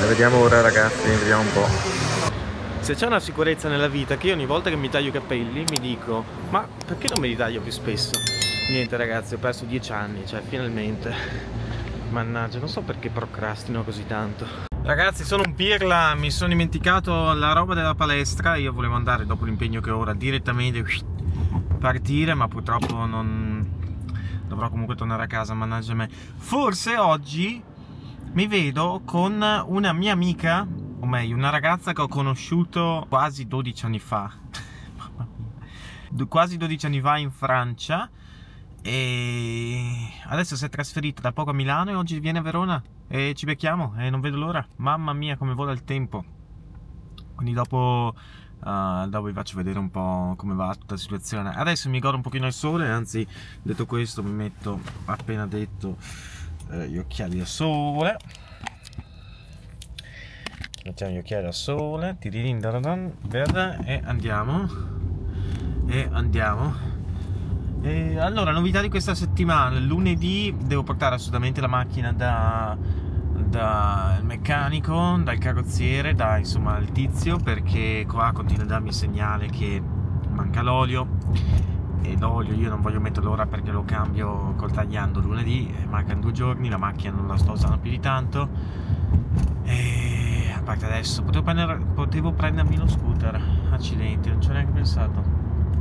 E vediamo ora ragazzi, vediamo un po'. Se c'è una sicurezza nella vita che io ogni volta che mi taglio i capelli mi dico ma perché non me li taglio più spesso? Niente ragazzi, ho perso 10 anni, cioè finalmente. Mannaggia, non so perché procrastino così tanto. Ragazzi, sono un pirla, mi sono dimenticato la roba della palestra. Io volevo andare dopo l'impegno che ho ora direttamente partire, ma purtroppo non dovrò comunque tornare a casa, mannaggia me. Forse oggi mi vedo con una mia amica, o meglio una ragazza che ho conosciuto quasi 12 anni fa. Mamma mia. Quasi 12 anni fa in Francia, e adesso si è trasferita da poco a Milano e oggi viene a Verona e ci becchiamo e non vedo l'ora. Mamma mia come vola il tempo. Quindi dopo vi faccio vedere un po' come va tutta la situazione. Adesso mi godo un pochino il sole, anzi detto questo mi metto, appena detto, gli occhiali da sole. Mettiamo gli occhiali da sole, verde, e andiamo. E allora, novità di questa settimana: lunedì devo portare assolutamente la macchina dal meccanico, dal carrozziere, insomma il tizio, perché qua continua a darmi segnale che manca l'olio, e l'olio io non voglio metterlo ora perché lo cambio col tagliando lunedì, mancano 2 giorni, la macchina non la sto usando più di tanto, e a parte adesso potevo prendermi lo scooter, accidenti, non ci ho neanche pensato.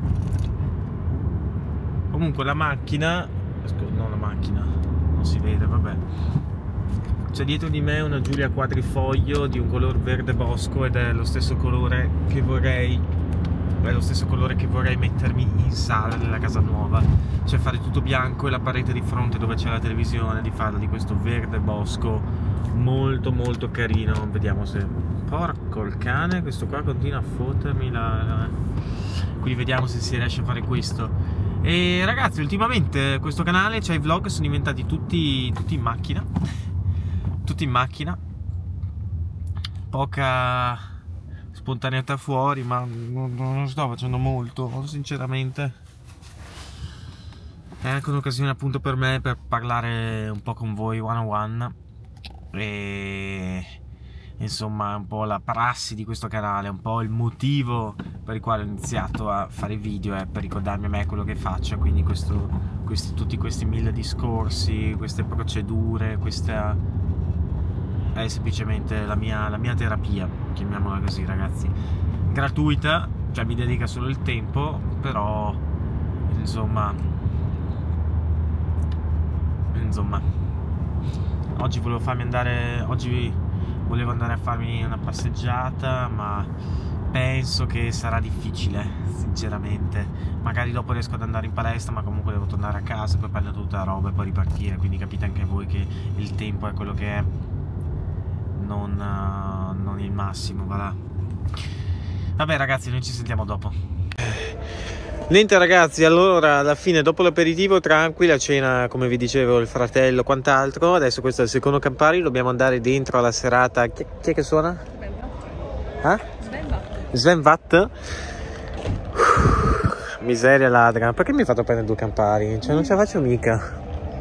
Comunque la macchina, non la macchina, non si vede, vabbè. C'è dietro di me una Giulia quadrifoglio di un color verde bosco ed è lo stesso colore che vorrei, mettermi in sala nella casa nuova, cioè fare tutto bianco e la parete di fronte dove c'è la televisione di farla di questo verde bosco molto molto carino. Vediamo se... Porco il cane, questo qua continua a fottermi Quindi vediamo se si riesce a fare questo. E ragazzi, ultimamente questo canale, cioè i vlog, sono diventati tutti in macchina. Tutti in macchina. Poca spontaneità fuori, ma non sto facendo molto, sinceramente. È anche un'occasione appunto per me per parlare un po' con voi one on one. E insomma un po' la prassi di questo canale, un po' il motivo per il quale ho iniziato a fare video, è per ricordarmi a me quello che faccio, quindi tutti questi 1000 discorsi, queste procedure, questa è semplicemente la mia terapia, chiamiamola così ragazzi, gratuita, cioè mi dedica solo il tempo, però insomma oggi volevo andare a farmi una passeggiata, ma penso che sarà difficile, sinceramente. Magari dopo riesco ad andare in palestra, ma comunque devo tornare a casa, poi prendere tutta la roba e poi ripartire, quindi capite anche voi che il tempo è quello che è, non il massimo, va là. Vabbè ragazzi, noi ci sentiamo dopo. Niente ragazzi, allora alla fine dopo l'aperitivo tranquilla, cena come vi dicevo, il fratello, quant'altro. Adesso questo è il secondo Campari, dobbiamo andare dentro alla serata. Chi è che suona? Sven Vath. Miseria ladra, perché mi hai fatto prendere 2 Campari? Cioè non ce la faccio mica.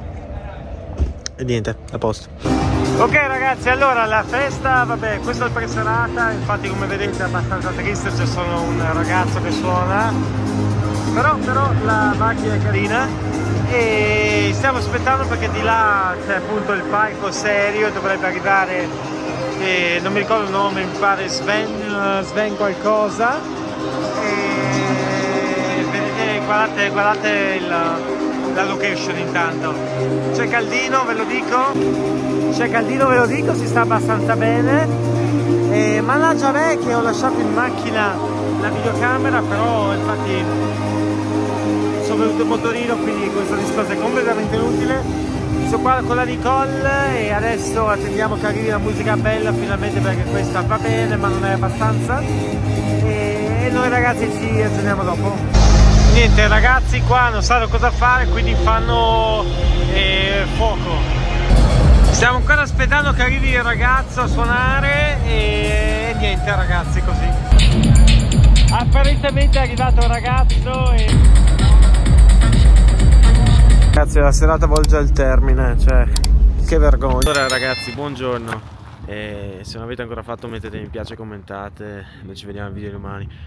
E niente, a posto. Ok ragazzi, allora la festa, vabbè, questo è il pre-serata, infatti come vedete è abbastanza triste, c'è solo un ragazzo che suona. Però la macchina è carina e stiamo aspettando perché di là c'è appunto il parco serio, dovrebbe arrivare, non mi ricordo il nome, mi pare Sven qualcosa, e vedete, guardate la location intanto. C'è caldino, ve lo dico, si sta abbastanza bene, e mannaggia me che ho lasciato in macchina la videocamera, però infatti sono venuto in motorino, quindi questo discorso è completamente inutile. Sono qua con la Nicole e adesso attendiamo che arrivi la musica bella finalmente, perché questa va bene ma non è abbastanza, e noi ragazzi ci aggiorniamo dopo. Niente ragazzi, qua non sanno cosa fare, quindi fanno fuoco. Stiamo ancora aspettando che arrivi il ragazzo a suonare e niente ragazzi, così. Apparentemente è arrivato il ragazzo e... Ragazzi, la serata volge al termine, cioè che vergogna. Allora ragazzi, buongiorno. E se non avete ancora fatto mettete mi piace, commentate, noi ci vediamo al video domani.